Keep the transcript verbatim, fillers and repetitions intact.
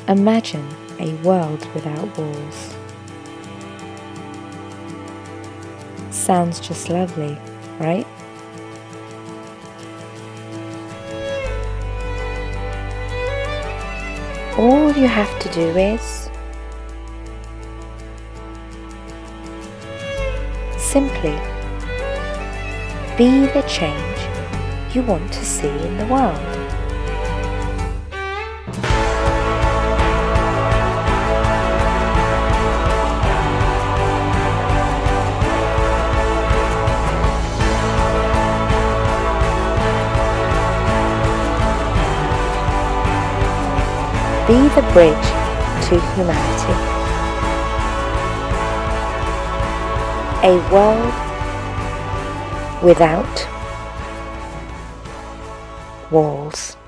Imagine a world without walls. Sounds just lovely, right? All you have to do is simply be the change you want to see in the world. Be the bridge to humanity. A world without walls.